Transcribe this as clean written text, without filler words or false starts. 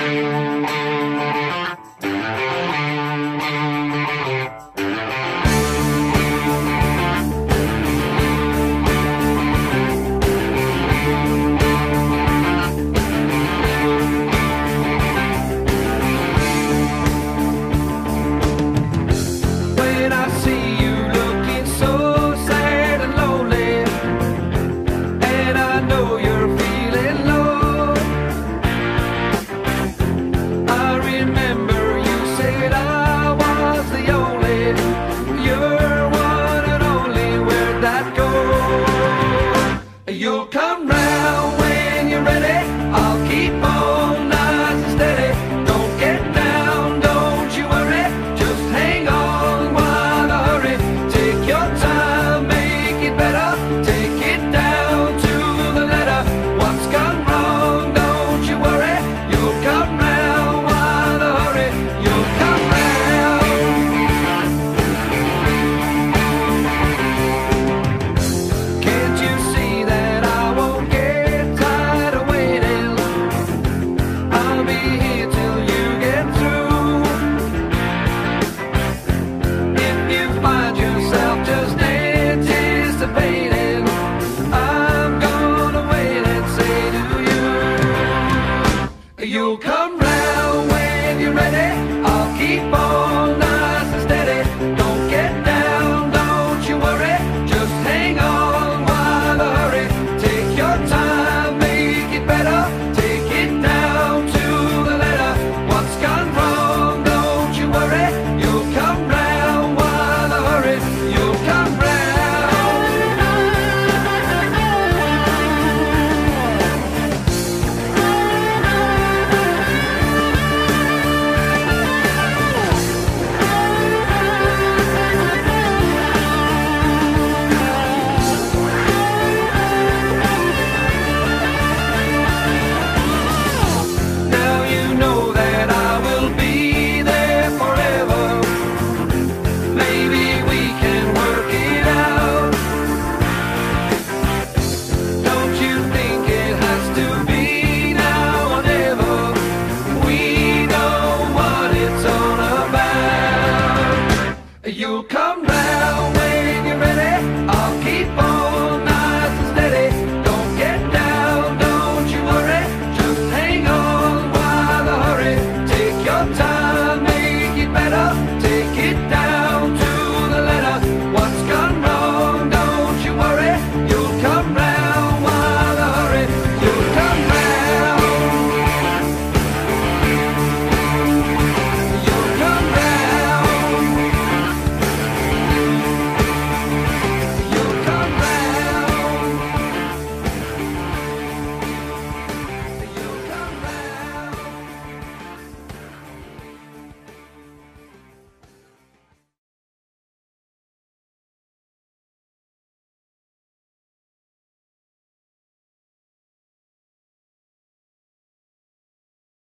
You'll come round when you're ready. I'll keep on nice and steady. Don't get down, don't you worry. Just hang on while I hurry. Take your time, make it better. Take it down to the letter. What's gone wrong, don't you worry. You'll come round while I hurry. You'll come round. Can't you see that? You'll come.